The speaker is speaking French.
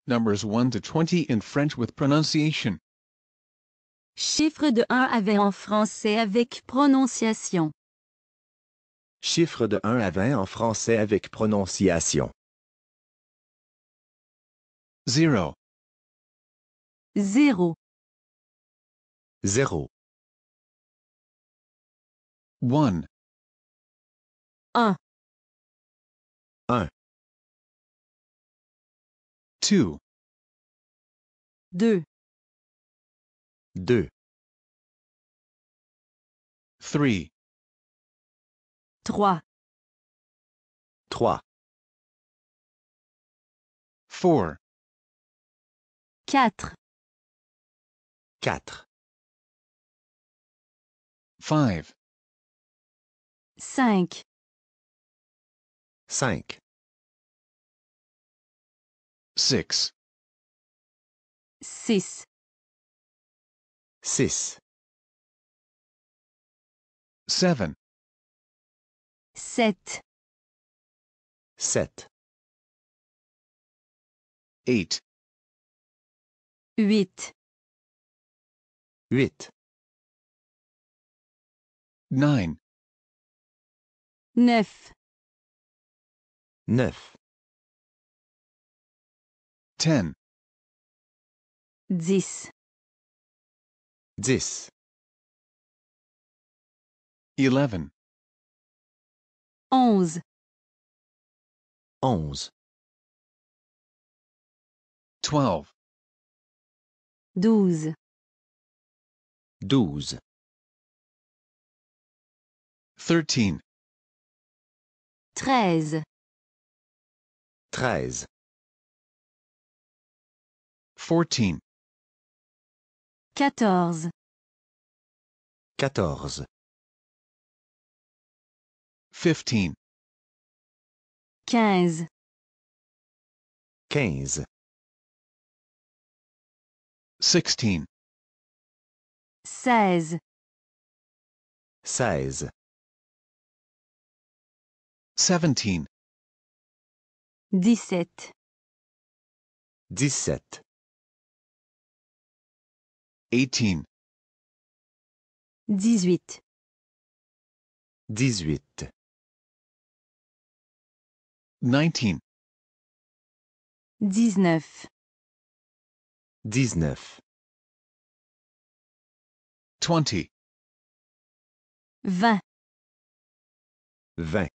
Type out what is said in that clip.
numbers 1 to 20 in French with pronunciation. Chiffre de 1 à 20 en français avec prononciation. Chiffre de 1 à 20 en français avec prononciation. 0, 0, 0, 1, 1, 1, 2, 2, 2, 3, 3, 3, 4, 4, 4, 5, 5, 5, 6, 6, 6, 7, 7, 7, 8, 8, 8, 9, 9, 9, 10, 10, 10, 11, 11, 11, 12, 12, 12, 13, 13, 13, 14, 14, 14, 15, 15, 15, 16, 16, 16, 17, 17, 17, 18, 18, 18, 19, 19, 19, 20, 20, 20,